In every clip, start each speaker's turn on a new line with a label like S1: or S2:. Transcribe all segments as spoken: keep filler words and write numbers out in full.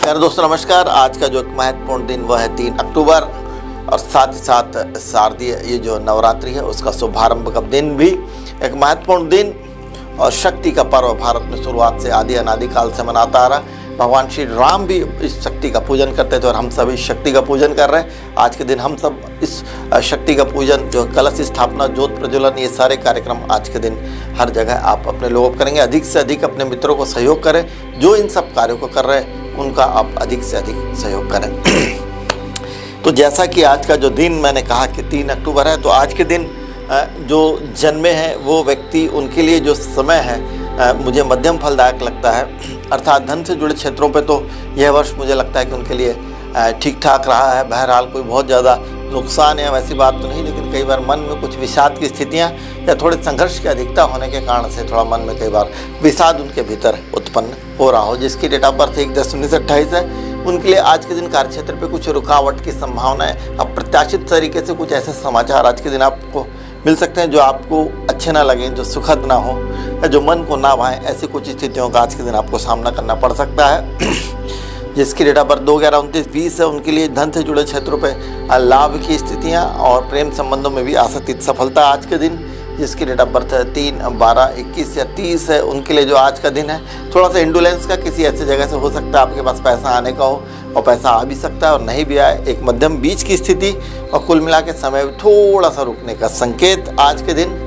S1: प्यारे दोस्तों नमस्कार। आज का जो एक महत्वपूर्ण दिन वह है तीन अक्टूबर और साथ ही साथ शारदीय ये जो नवरात्रि है उसका शुभारंभ का दिन भी एक महत्वपूर्ण दिन और शक्ति का पर्व भारत में शुरुआत से आदि अनादि काल से मनाता आ रहा। भगवान श्री राम भी इस शक्ति का पूजन करते थे और हम सभी शक्ति का पूजन कर रहे हैं। आज के दिन हम सब इस शक्ति का पूजन जो कलश स्थापना ज्योत प्रज्वलन ये सारे कार्यक्रम आज के दिन हर जगह आप अपने लोगों को करेंगे। अधिक से अधिक अपने मित्रों को सहयोग करें जो इन सब कार्यों को कर रहे हैं, उनका आप अधिक से अधिक सहयोग करें। तो जैसा कि आज का जो दिन मैंने कहा कि तीन अक्टूबर है, तो आज के दिन जो जन्मे हैं वो व्यक्ति उनके लिए जो समय है मुझे मध्यम फलदायक लगता है। अर्थात धन से जुड़े क्षेत्रों पे तो यह वर्ष मुझे लगता है कि उनके लिए ठीक ठाक रहा है। बहरहाल कोई बहुत ज़्यादा नुकसान है वैसी बात तो नहीं, लेकिन कई बार मन में कुछ विषाद की स्थितियाँ या थोड़े संघर्ष की अधिकता होने के कारण से थोड़ा मन में कई बार विषाद उनके भीतर उत्पन्न हो रहा हो। जिसकी डेट ऑफ बर्थ एक दस उन्नीस अट्ठाईस है, उनके लिए आज के दिन कार्यक्षेत्र पे कुछ रुकावट की संभावना है। अप्रत्याशित तरीके से कुछ ऐसे समाचार आज के दिन आपको मिल सकते हैं जो आपको अच्छे ना लगें, जो सुखद ना हो या जो मन को ना भाएं। ऐसी कुछ स्थितियों का आज के दिन आपको सामना करना पड़ सकता है। जिसकी डेट ऑफ बर्थ दो ग्यारह उनतीस बीस है, उनके लिए धन से जुड़े क्षेत्रों पे लाभ की स्थितियां और प्रेम संबंधों में भी आशातीत सफलता आज के दिन। जिसकी डेट ऑफ बर्थ तीन बारह इक्कीस या तीस है, उनके लिए जो आज का दिन है थोड़ा सा इंडोलेंस का, किसी ऐसी जगह से हो सकता है आपके पास पैसा आने का हो और पैसा आ भी सकता है और नहीं भी आए। एक मध्यम बीच की स्थिति और कुल मिला के समय थोड़ा सा रुकने का संकेत आज के दिन।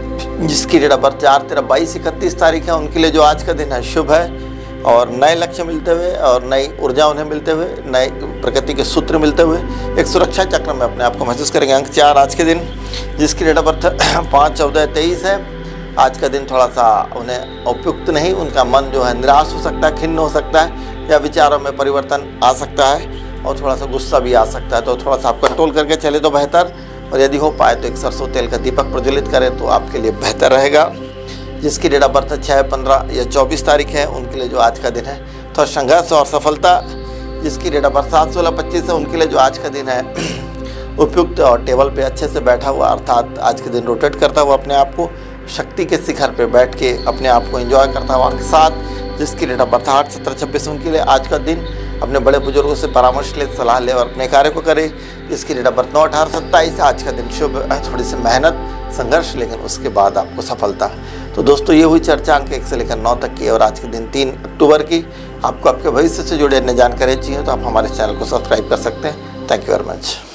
S1: जिसकी डेट ऑफ बर्थ चार तेरह बाईस इकतीस तारीख है, उनके लिए जो आज का दिन है शुभ है और नए लक्ष्य मिलते हुए और नई ऊर्जा उन्हें मिलते हुए, नए प्रकृति के सूत्र मिलते हुए एक सुरक्षा चक्र में अपने आप को महसूस करेंगे। अंक चार आज के दिन। जिसकी डेट ऑफ बर्थ पाँच चौदह तेईस है, आज का दिन थोड़ा सा उन्हें उपयुक्त नहीं, उनका मन जो है निराश हो सकता है, खिन्न हो सकता है या विचारों में परिवर्तन आ सकता है और थोड़ा सा गुस्सा भी आ सकता है। तो थोड़ा सा आप कंट्रोल करके चले तो बेहतर, और यदि हो पाए तो एक सरसों तेल का दीपक प्रज्वलित करें तो आपके लिए बेहतर रहेगा। जिसकी डेट ऑफ बर्थ छः पंद्रह या चौबीस तारीख है, उनके लिए जो आज का दिन है थोड़ा संघर्ष और सफलता। जिसकी डेट ऑफ बर्थ सात सोलह पच्चीस है, उनके लिए जो आज का दिन है उपयुक्त और टेबल पे अच्छे से बैठा हुआ, अर्थात आज के दिन रोटेट करता हुआ अपने आप को शक्ति के शिखर पे बैठ के अपने आप को एंजॉय करता हुआ के साथ। जिसकी डेट ऑफ बर्थ आठ सत्रह छब्बीस, उनके लिए आज का दिन अपने बड़े बुजुर्गों से परामर्श ले, सलाह ले और अपने कार्य को करे। जिसकी डेट ऑफ बर्थ नौ अठारह सत्ताईस, आज का दिन शुभ है। थोड़ी सी मेहनत संघर्ष लेकिन उसके बाद आपको सफलता। तो दोस्तों ये हुई चर्चा अंक एक से लेकर नौ तक की और आज के दिन तीन अक्टूबर की। आपको आपके भविष्य से जुड़े अन्य जानकारी चाहिए तो आप हमारे चैनल को सब्सक्राइब कर सकते हैं। Thank you very much.